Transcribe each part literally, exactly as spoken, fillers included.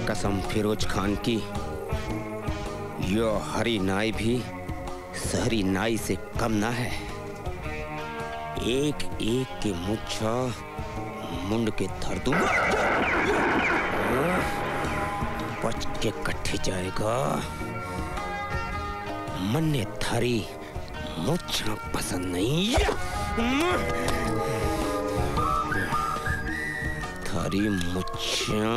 कसम फिरोज खान की, यो हरी नाई भी सहरी नाई से कम ना है। एक एक के मुच्छा मुंड के धर दूंगा, बच के कट्ठे जाएगा। मन ने थारी मुच्छा पसंद नहीं है, थारी मुच्छा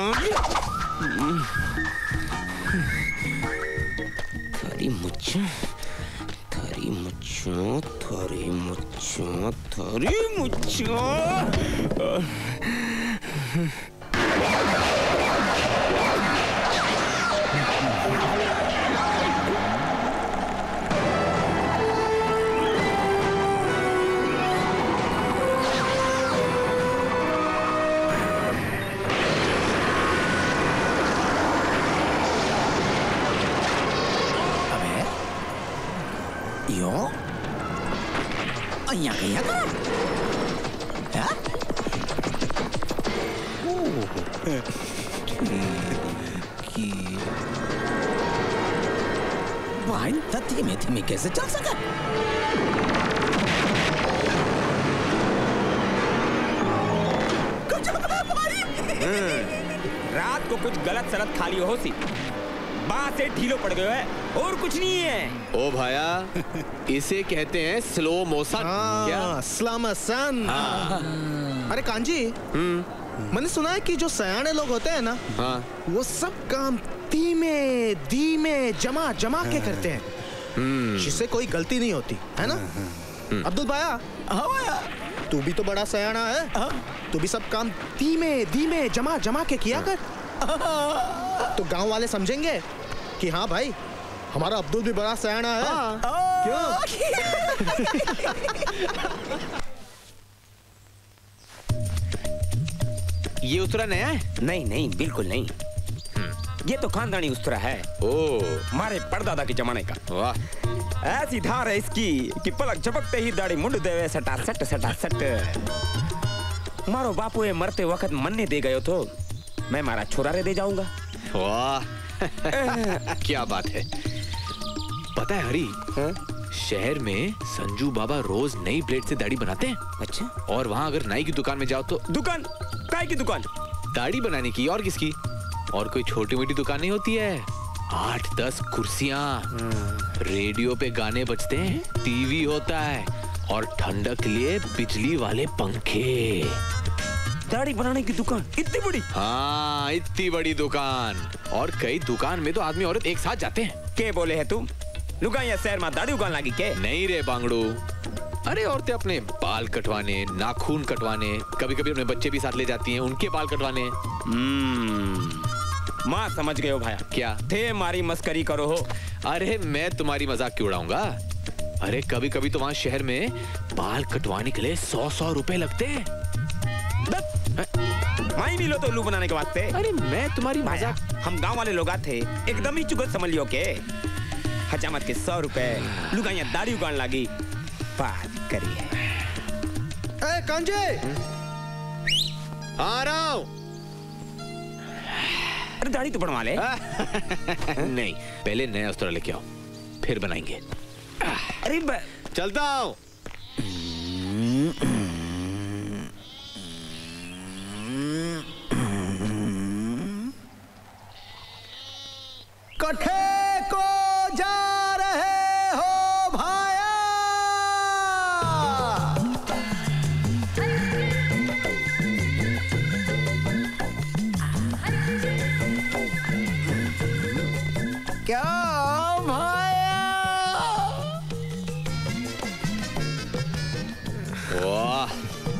थारी मुच्छा थारी मुच्छा थारी मुच्छा थारी मुच्छा અહીંયા કઈ હતા? भाई धीमे धीमे कैसे चल सका? रात को कुछ गलत सलत खा लियो हो सी, बात से ढीलो पड़ गयो है और कुछ नहीं है। ओ भाया, इसे कहते हैं स्लो मोशन। क्या स्लो मोशन? अरे कांजी, मैंने सुना है कि जो सयाने लोग होते हैं ना, हाँ। वो सब काम धीमे धीमे जमा जमा के करते हैं, जिससे कोई गलती नहीं होती है ना। अब्दुल भाया, हाँ भाया, तू भी तो बड़ा सयाना है, हाँ। तू भी सब काम धीमे धीमे जमा जमा के किया कर, तो गांव वाले समझेंगे कि हाँ भाई, हमारा अब्दुल भी बड़ा सयाना है। हाँ। क्यों? ये उस्तरा नया है? नहीं नहीं, बिल्कुल नहीं, ये तो खानदानी उस्तरा है। ओह, हमारे परदादा के जमाने का। वाह, ऐसी धार है इसकी कि पलक झपकते ही दाढ़ी मुंड देवे सटा सट सटा सट। मारो बापू ये मरते वक्त मन्ने दे गयो तो मैं मारा छोरा रे दे जाऊंगा। वाह क्या बात है। पता है हरी, हाँ? शहर में संजू बाबा रोज नई ब्लेड से दाढ़ी बनाते हैं। अच्छा? और वहाँ अगर नाई की दुकान में जाओ तो दुकान काय की दुकान? दाढ़ी बनाने की। और किसकी? और कोई छोटी मोटी दुकान नहीं होती है। आठ दस कुर्सियाँ, रेडियो पे गाने बजते हैं, टीवी होता है और ठंडक के लिए बिजली वाले पंखे। दाढ़ी बनाने की दुकान इतनी बड़ी? हाँ, इतनी बड़ी दुकान। और कई दुकान में तो आदमी औरत एक साथ जाते हैं। के बोले है तुम? लुगाइया शहर में दाढ़ी उगान लगी के? नहीं रे बांगड़ू, अरे औरतें अपने बाल कटवाने, नाखून कटवाने, कभी कभी अपने बच्चे भी साथ ले जाती हैं उनके बाल कटवाने। माँ समझ गए हो भाया। क्या थे मारी मस्करी करो हो? अरे मैं तुम्हारी मजाक क्यों उड़ाऊंगा। अरे कभी कभी तो वहाँ शहर में बाल कटवाने के लिए सौ सौ रुपए लगते हैं। माई मिलो तो उल्लू बनाने के वास्ते। अरे मैं तुम्हारी मजाक, हम गांव वाले लोग थे एकदम ही चुगत समझ लियो के हजामत के सौ रुपए लुगाइया दाढ़ी उगान लगी। बात करिए। ए कांजे, आ रहा हूं। अरे दाढ़ी तो बनवा ले। नहीं, पहले नया उस्तरा लेके आओ, फिर बनाएंगे। अरे चलता हूं। कट्ठे को जा रहे हो भाया? क्या भाया? वाह,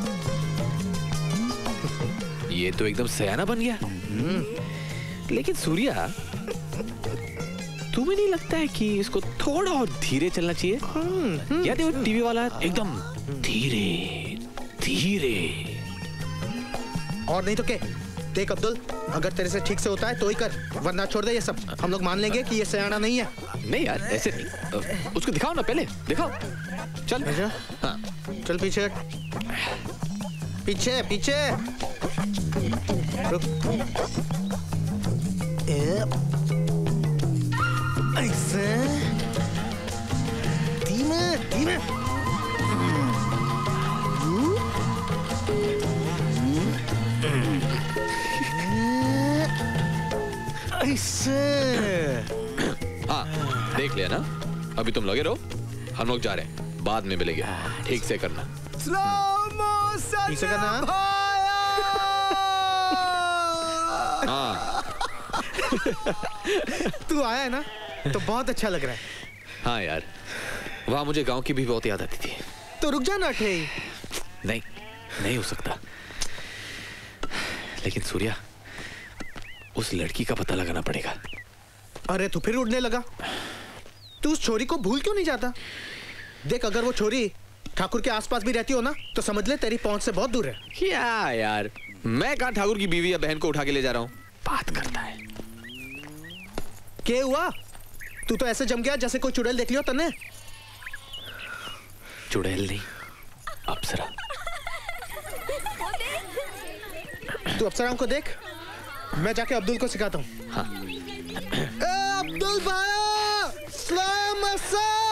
ये तो एकदम सयाना बन गया। लेकिन सूर्या, तुम्हें नहीं लगता है कि इसको थोड़ा और धीरे चलना चाहिए? या देखो टीवी वाला एकदम धीरे धीरे। और नहीं तो क्या? देख अब्दुल, अगर तेरे से ठीक से होता है तो ही कर, वरना छोड़ दे ये सब। हम लोग मान लेंगे कि ये सयाना नहीं है। नहीं यार, ऐसे नहीं। उसको दिखाओ ना, पहले दिखाओ। चल हाँ, चल पीछे पीछे पीछे रुक। ऐसे धीमे धीमे ऐसे। हाँ देख लिया ना, अभी तुम लगे रहो, हम लोग जा रहे हैं, बाद में मिलेंगे। ठीक से करना, स्लो मोशन ठीक से करना। हाँ। तू आया है ना तो बहुत अच्छा लग रहा है। हाँ यार, वहाँ मुझे गांव की भी बहुत याद आती थी। तो रुक जा ना ठे। नहीं नहीं हो सकता, लेकिन सूर्या उस लड़की का पता लगाना पड़ेगा। अरे तू फिर उड़ने लगा। तू उस छोरी को भूल क्यों नहीं जाता? देख, अगर वो छोरी ठाकुर के आसपास भी रहती हो ना तो समझ ले तेरी पहुंच से बहुत दूर है। क्या यार, मैं कहाँ ठाकुर की बीवी या बहन को उठा के ले जा रहा हूँ। बात करता है। क्या हुआ? तू तो ऐसे जम गया जैसे कोई चुड़ैल देख लियो तने। चुड़ैल नहीं, अप्सरा। तू अप्सराओं को देख, मैं जाके अब्दुल को सिखाता हूँ। हाँ। ए अब्दुल भाई, स्लो मोशन।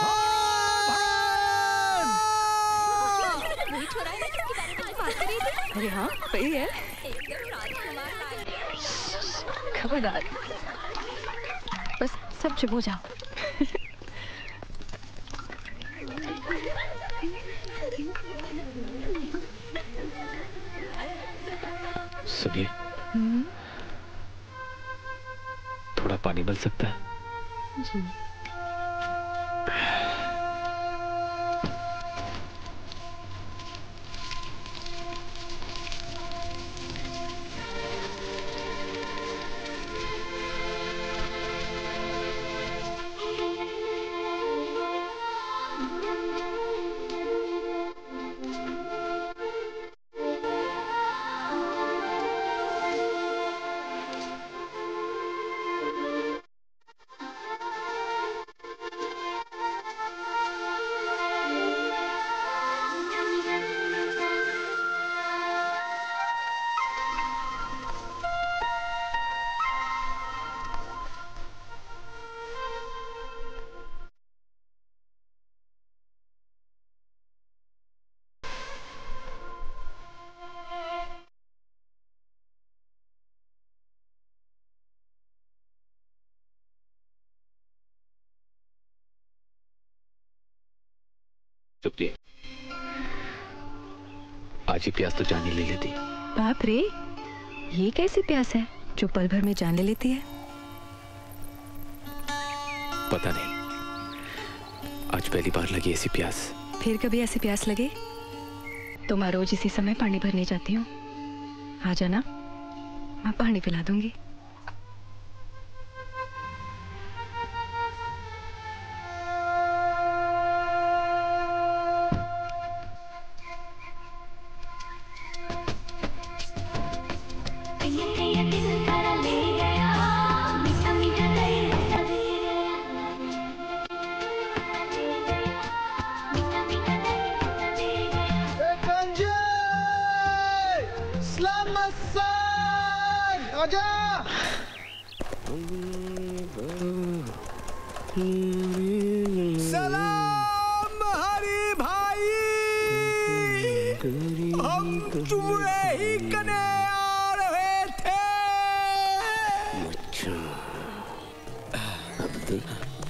अरे हाँ सही है। खबरदार, बस सब चुप हो जाओ। सुनिए, थोड़ा पानी मिल सकता है? जी। चुप रहिए। आज ही प्यास तो जान ही ले लेती। बाप रे, ये कैसी प्यास है जो पल भर में जान ले लेती है? पता नहीं, आज पहली बार लगी ऐसी प्यास। फिर कभी ऐसी प्यास लगे तो मैं रोज इसी समय पानी भरने जाती हूँ। आ जाना, मैं पानी पिला दूंगी। सलाम हरी भाई, हम चूड़े ही कने आ रहे थे। अब्दुल,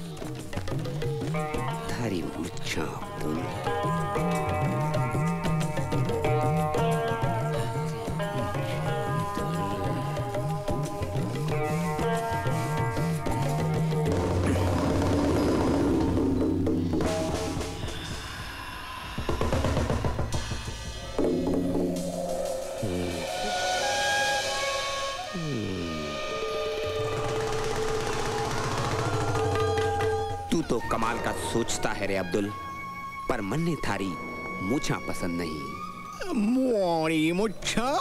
थारी मुच्छा अब्दुल। तो कमाल का सोचता है रे अब्दुल, पर मन ने थारी मुछा पसंद नहीं। मोरी मुच्छा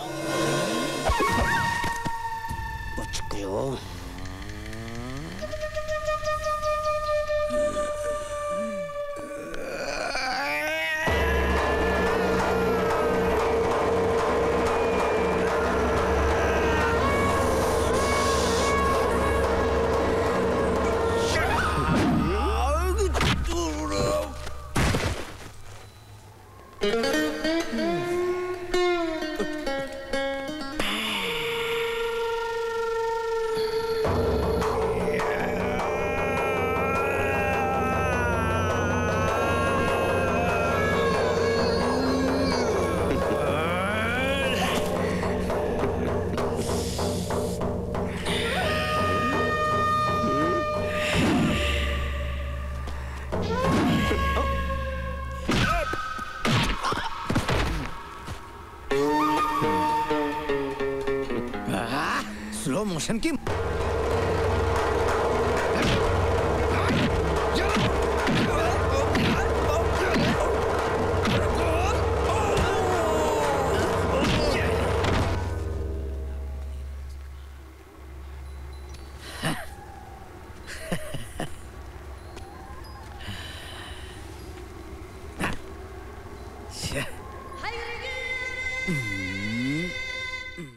बच गयो। स्लो मोशन की Hmm.